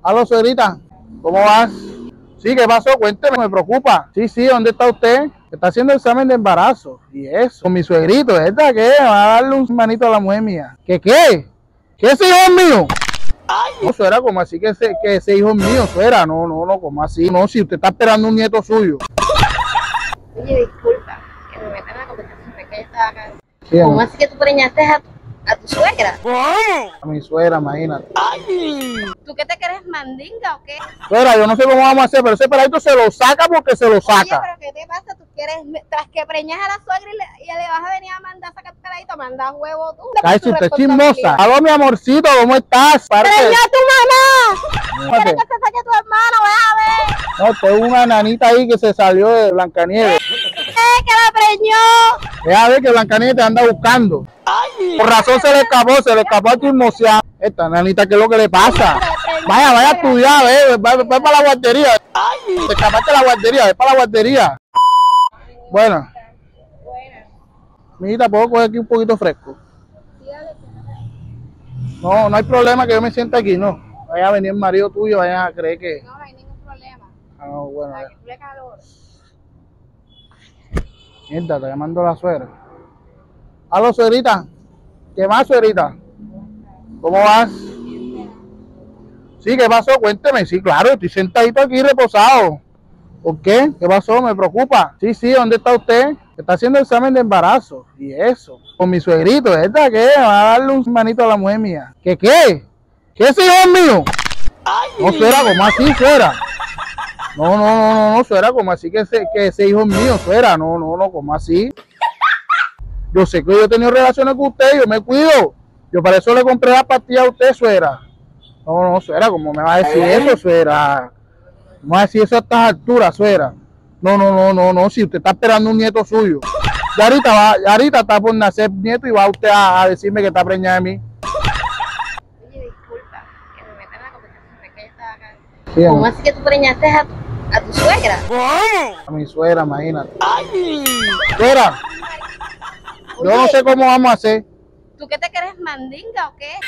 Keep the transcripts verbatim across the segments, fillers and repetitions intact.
Aló, suegrita, ¿cómo vas? Sí, ¿qué pasó? Cuénteme, me preocupa. Sí, sí, ¿dónde está usted? Está haciendo el examen de embarazo. ¿Y eso? Con mi suegrito, ¿esta qué? Va a darle un manito a la mujer mía. ¿Qué qué? ¿Qué ese hijo es mío? Ay. No, suegra, ¿cómo así que ese, que ese hijo es mío, suegra? No, no, no, ¿cómo así? No, si usted está esperando un nieto suyo. Oye, disculpa, que me metan en la conversación de que ella estaba acá. Sí, ¿Cómo así que tú preñaste a tu, a tu suegra? A mi suegra, imagínate. Ay. ¿Tú qué te crees, mandinga o qué? Suegra, yo no sé cómo vamos a hacer, pero ese peladito se lo saca porque se lo saca. Oye, pero ¿qué te pasa? ¿Tú quieres, tras que preñas a la suegra y le, y le vas a venir a mandar a sacar peladito, mandas huevo tú? Cállate, usted es chismosa. Aló, mi amorcito, ¿cómo estás? ¡Preñó a tu mamá! ¿Quieres que se saque tu hermano? Ve a ver. No, tengo una nanita ahí que se salió de Blancanieves. ¡Eh, que la preñó! Ve a ver que Blancanieves te anda buscando. Ay. Por razón se le escapó, se le escapó a chismosear. Esta nanita, ¿qué es lo que le pasa? Vaya, vaya a estudiar, ve, ve, ve para la guardería. Ay. Te escapaste de la guardería, ve para la guardería. Bueno. Mijita, ¿puedo coger aquí un poquito fresco? No, no hay problema que yo me sienta aquí, no. Vaya a venir el marido tuyo, vaya a creer que... No, no hay ningún problema. Ah, no, bueno. Ay, que calor. Mierda, está llamando la suegra. Aló, suegrita. ¿Qué más, suegrita? ¿Cómo vas? Sí, ¿qué pasó? Cuénteme. Sí, claro, estoy sentadito aquí reposado. ¿Por qué? ¿Qué pasó? Me preocupa. Sí, sí, ¿dónde está usted? Está haciendo el examen de embarazo. ¿Y eso? Con mi suegrito, ¿verdad? ¿Qué? Va a darle un manito a la mujer mía. ¿Qué qué? ¿Qué ese hijo es mío? Ay. No, suegra, ¿cómo así, suegra? No, no, no, no, no, suegra, ¿cómo así que ese, que ese hijo es mío, suegra? No, no, no, ¿cómo así? Yo sé que yo he tenido relaciones con usted, yo me cuido. Yo para eso le compré la pastilla a usted, suegra. No, no, suegra, ¿cómo me va a decir eso, suegra? ¿Cómo va a decir eso a estas alturas, suegra? No, no, no, no, no, si usted está esperando un nieto suyo. Ya ahorita, va, ya ahorita está por nacer nieto y va usted a, a decirme que está preñada de mí. Oye, disculpa, que me metan en la conversación de que ella estaba acá. Sí, ¿Cómo así que tú preñaste a tu, a tu suegra? A mi suegra, imagínate. Ay. Suegra, yo no sé cómo vamos a hacer. ¿Tú qué te crees, mandinga o qué?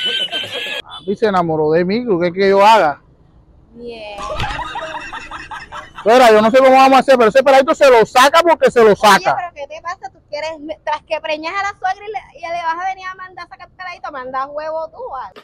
A mí se enamoró de mí, ¿qué es que yo haga? Bien. Suegra, yo no sé cómo vamos a hacer, pero ese peladito se lo saca porque se lo saca. Oye, pero ¿qué te pasa? ¿Tú quieres, tras que preñas a la suegra y le, y le vas a venir a mandar a sacar peladito, mandas huevo tú? ¿Vale?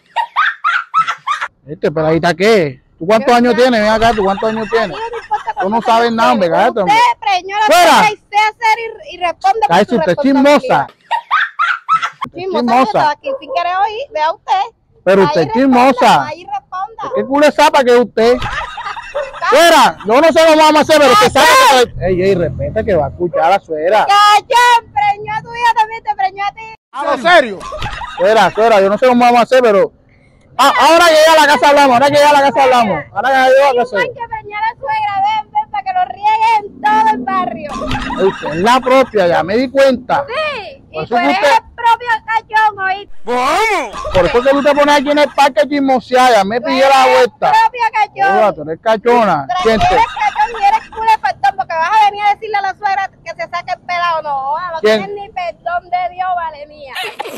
¿Este peladita qué? ¿Tú cuántos años tienes? Ven acá, ¿tú cuántos años tienes? Tú no sabes nada, hombre, cállate, hombre. Usted preñó a la suegra y sé hacer y, y responde por cállate, su usted es responsabilidad. chismosa. Chismosa, yo estaba aquí sin querer oír, vea usted. Pero usted es chismosa. Ahí responda. ¿Qué culo de zapa que es usted? Suegra, yo no sé cómo vamos a hacer, pero usted sabe que... Ey, ey, respeta que va a escuchar a la suegra. ¡Cachón! Preñó a tu hija también, te preñó a ti. ¿A lo serio? Suegra, suegra, yo no sé cómo vamos a hacer, pero... Ah, ahora que llega a la casa hablamos, ahora que llega a la casa hablamos. Ahora que llega a la casa. Hay que preñar a la suegra, ven, ven, para que lo rieguen en todo el barrio. Usted es la propia, ya me di cuenta. Sí, y Por tú eso que eres usted- el propio cachón, ¿oíste? Por eso que tú te pones aquí en el parque chismoseada, ya me Tú pillé eres la el vuelta. propio cachón. Oiga, tú eres cachona. Tras que Siente. eres cachón y eres culo de faltón, porque vas a venir a decirle a la suegra que se saque el pelado. No, no ¿Quién? tienes ni perdón de Dios, vale mía.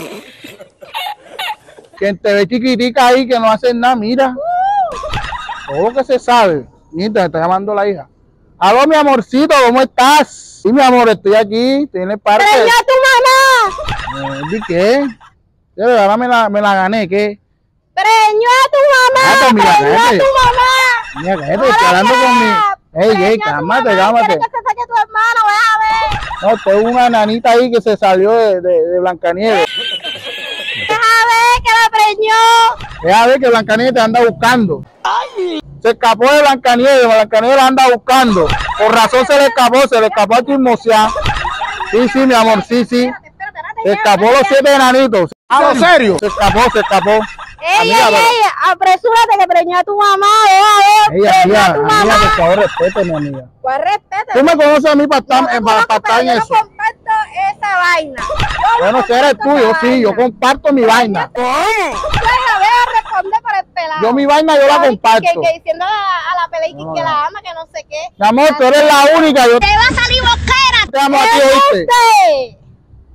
Quien te ve chiquitica ahí que no hace nada, mira. Todo lo que se sabe. Mira, te está llamando la hija. Aló, mi amorcito, ¿cómo estás? Sí, mi amor, estoy aquí, estoy en el parque. ¡Preñó a tu mamá! Eh, ¿Y qué? Ya, ahora me la, me la gané, ¿qué? ¡Preñó a tu mamá! Ah, pues mira, ¡Preñó a cállate. tu mamá! Mira, cállate, estoy hablando con mi... Ey, ey, cálmate, cálmate. ¿Quieres que se saque tu hermano? Ve a ver. No, tengo una nanita ahí que se salió de, de, de Blancanieves. Deja ver que la preñó. Deja ver que Blancanieves te anda buscando. Ay. Se escapó de Blancanieves, Blancanieves la anda buscando. Por razón se le escapó, se le escapó a chismosear. Sí, sí, mi amor, sí, sí. Espérate, espérate, espérate, Se ya, escapó ya, los ya. siete enanitos. ¿A lo serio? Se escapó, se escapó. Ey, Amiga, ey, pero- ey, apresúrate que preñó a tu mamá, ve a ver. Ella, Preñó a amiga, tu amiga, mamá. por favor, respéteme, amiga. Pues respeta. Tú me conoces a mí para estar, Yo te en- para, conozco, para estar pero en yo eso. no comparto esa vaina. Yo no Bueno, si eres comparto tú, yo esa sí, yo vaina. comparto mi vaina. Deja ver a responder por el pelado. Yo mi vaina yo la Que- comparto. Que, que diciendo a la, a la peleita No, que no. la ama, que no sé qué. Mi amor, tú eres la única. Yo ¡Te va a salir boquera! te amo a ti, ¡Me ¿oíste? guste!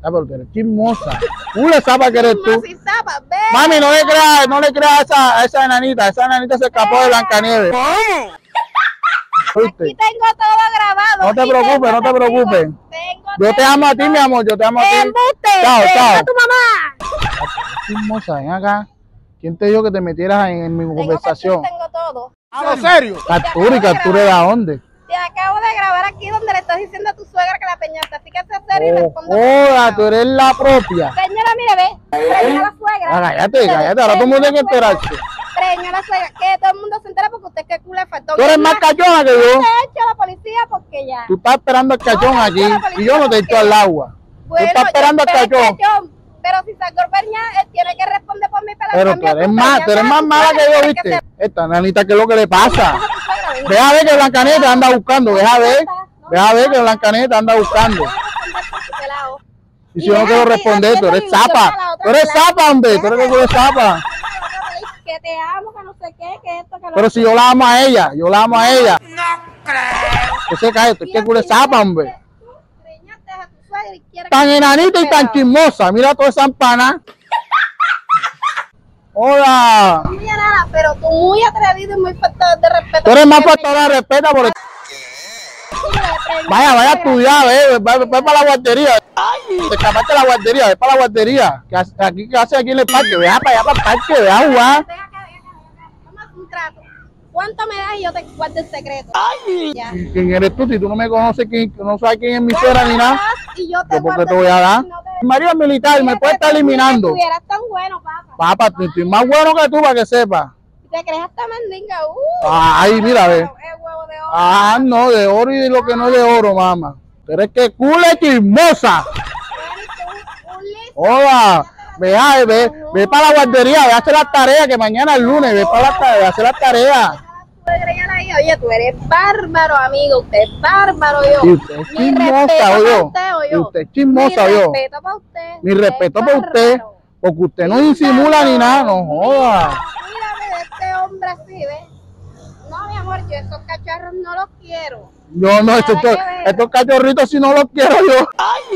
Ah, pero tú eres chismosa. Una zapa que eres tú. Si zapa, ve. Mami, no le creas, no le creas a esa, a esa enanita. Esa enanita se escapó de Blancanieves. Aquí tengo todo grabado. No te y preocupes, tengo no te testigos, preocupes. tengo Yo te amo a ti, mi amor, yo te amo a ti. ¡Embuste! Chao, ¡Ve chao. a tu mamá! Chismosa, ven acá. ¿Quién te dijo que te metieras en, en mi Tengo conversación? captura, tengo todo. ¿A lo serio? Captura y captura de dónde. Te acabo de grabar aquí donde le estás diciendo a tu suegra que la peñaste, así que se serio y Oh, responde. joda, tú eres la propia. Señora, mire, ve, preñó a la suegra. Ah, cállate, cállate, ahora todo el mundo tiene que enterarse. Preñó a la suegra, que todo el mundo se entera porque usted qué culo le faltó. Tú eres más cachona que yo. Te he hecho a la policía porque ya. Tú estás esperando al cachón No, aquí yo la policía y yo no te he porque- hecho al agua. Tú Bueno, estás esperando yo al espero cachón. que yo- Pero si sacó preñada, él tiene que responder por mi pelo. Pero tú eres más, tú eres más mala que yo, ¿viste? Esta nanita, ¿qué es lo que le pasa? Ve a ver que Blancanieves te anda buscando, ve a ver. Ve a ver que Blancanieves te anda buscando. Y si yo no quiero responder, tú eres zapa. Tú eres zapa, hombre. Tú eres que tú eres zapa. Que te amo, que no sé qué, que esto, que lo Pero si yo la amo a ella, yo la amo a ella. No creo. Que se cae, tú es que tú eres zapa, hombre. preñaste a tu suegra y quieres Tan que- enanita y tan chismosa. Mira toda esa empana. Hola. No diría nada, pero tú muy atrevido y muy falta de respeto. Tú eres más falta de respeto por el... Vaya, vaya a estudiar, ve, ve, ve para la guardería. Te escapaste de la guardería, ve para la guardería. Que hace- aquí, ¿qué hace aquí en el parque? Ve para allá para el parque, ve a jugar. Ven acá, ven acá, ven acá. Vamos a hacer un trato. ¿Cuánto me das y yo te guardo el secreto? Ya. ¿Quién eres tú? Si tú no me conoces, quién, no sabes quién es mi suegra ni nada. Y yo te ¿Yo por qué guardo te voy a el- dar? no te- El marido es militar, me puede estar Mira, eliminando. Si estuvieras tan bueno, papá. Papá, tú- estoy más bueno que tú para que sepas. Te crees hasta mandinga. Uh, Ay, mira, ve. Es huevo de oro. Ah, no, de oro y de lo que no es de oro, mamá. Pero es que cule chismosa. Un- un listo. Hola, ve, ay, ve, ve para la guardería, ve a hacer las tareas, que mañana es lunes, ve para la tarea, ve a hacer las tareas. Suegra ya la hija. Oye, tú eres bárbaro, amigo. Usted es bárbaro, yo. Y usted es Mi chismosa, respeto o pa' yo. usted, o Y yo. usted es chismosa, Mi o yo. respeto para usted. Mi Usted respeto es para usted, bárbaro. porque usted no disimula ni nada, no joda. Mírame de este hombre así, ¿ves? No, mi amor, yo esos cacharros no los quiero. Yo no, estos, Nada que ver. estos cachorritos si no los quiero yo.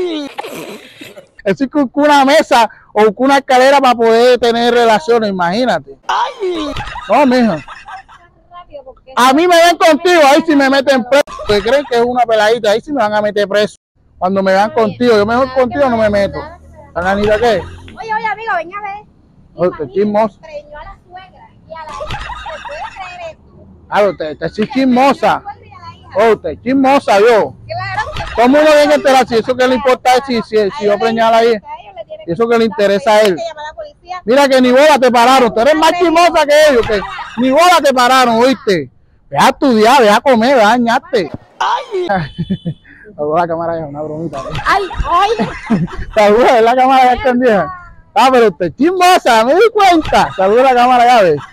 Eso es con una mesa o con una escalera para poder tener relaciones, imagínate. No, mija. Rápido, porque A mí me ven contigo, ahí sí me meten preso. Porque creen que es una peladita, ahí sí me van a meter preso. Cuando me vean contigo, yo mejor contigo no me meto. ¿La nanita qué? Oye, oye, amigo, ven a ver. Oye, qué chismoso. Preñó a la suegra y a la hija. ¿Se puede creer esto? Claro, usted, usted sí es chismosa. Preñó a la suegra y a la hija. Oh, usted es chismosa, yo. Claro que Todo el mundo tiene que enterar si eso que le importa es si, si, si yo preñara ahí. Y eso que le interesa a él. Mira que ni bola te pararon, tú eres más chismosa que ellos, que ni bola te pararon, ¿oíste? Ve a estudiar, ve a comer, ve a dañarte. Saluda la cámara ya, una bromita. ¿eh? Ay, ay. Saluda, es la cámara ya extendida. Ah, pero usted es chismosa, me di cuenta. Saluda la cámara ya, ve.